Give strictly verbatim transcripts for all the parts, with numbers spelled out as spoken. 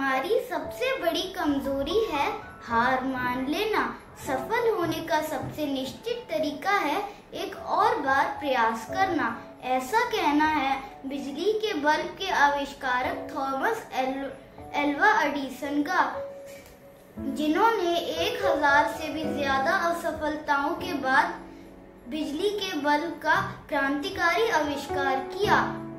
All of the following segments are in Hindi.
हमारी सबसे बड़ी कमजोरी है हार मान लेना। सफल होने का सबसे निश्चित तरीका है एक और बार प्रयास करना। ऐसा कहना है बिजली के बल्ब के आविष्कारक थॉमस एल्वा एडिसन का, जिन्होंने एक हजार से भी ज्यादा असफलताओं के बाद बिजली के बल्ब का क्रांतिकारी आविष्कार किया।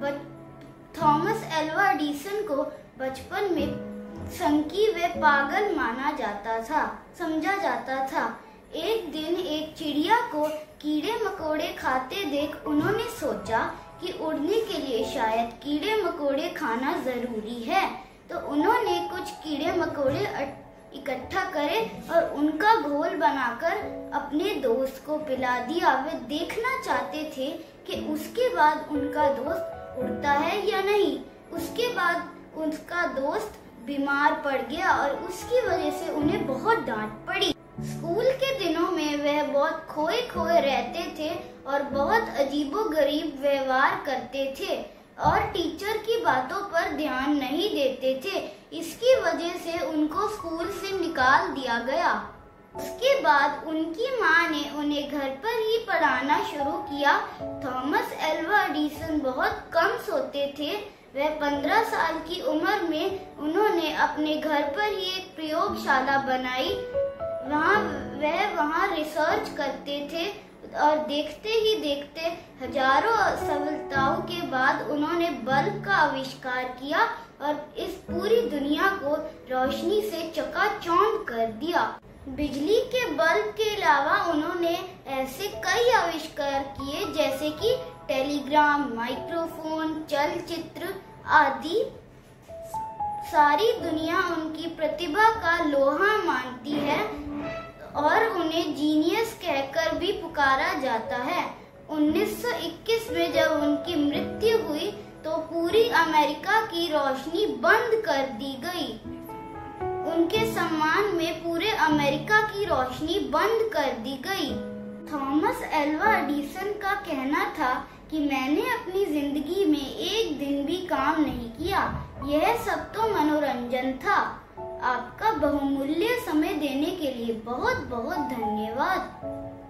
थॉमस एल्वा एडिसन को बचपन में संकी व पागल माना जाता था, समझा जाता था। एक दिन एक चिड़िया को कीड़े मकोड़े खाते देख उन्होंने सोचा कि उड़ने के लिए शायद कीड़े मकोड़े खाना जरूरी है। तो उन्होंने कुछ कीड़े मकोड़े इकट्ठा करे और उनका घोल बनाकर अपने दोस्त को पिला दिया। वे देखना चाहते थे कि उसके बाद उनका दोस्त उड़ता है या नहीं। उसके बाद उसका दोस्त बीमार पड़ गया और उसकी वजह से उन्हें बहुत डांट पड़ी। स्कूल के दिनों में वह बहुत खोए खोए रहते थे और बहुत अजीबोगरीब व्यवहार करते थे और टीचर की बातों पर ध्यान नहीं देते थे। इसकी वजह से उनको स्कूल से निकाल दिया गया। उसके बाद उनकी मां ने उन्हें घर पर ही पढ़ाना शुरू किया। थॉमस एल्वा एडिसन बहुत कम सोते थे। वह पंद्रह साल की उम्र में उन्होंने अपने घर पर ही एक प्रयोगशाला बनाई। वहाँ वह वहाँ रिसर्च करते थे और देखते ही देखते हजारों असफलताओं के बाद उन्होंने बल्ब का आविष्कार किया और इस पूरी दुनिया को रोशनी से चकाचौंध कर दिया। बिजली के बल्ब के अलावा उन्होंने ऐसे कई आविष्कार किए जैसे कि टेलीग्राम, माइक्रोफोन, चलचित्र आदि। सारी दुनिया उनकी प्रतिभा का लोहा मानती है और उन्हें जीनियस कहकर भी पुकारा जाता है। उन्नीस सौ इक्कीस में जब उनकी मृत्यु हुई तो पूरी अमेरिका की रोशनी बंद कर दी गई। उनके सम्मान में पूरे अमेरिका की रोशनी बंद कर दी गई। थॉमस एल्वा एडिसन का कहना था कि मैंने अपनी जिंदगी में एक दिन भी काम नहीं किया, यह सब तो मनोरंजन था। आपका बहुमूल्य समय देने के लिए बहुत बहुत धन्यवाद।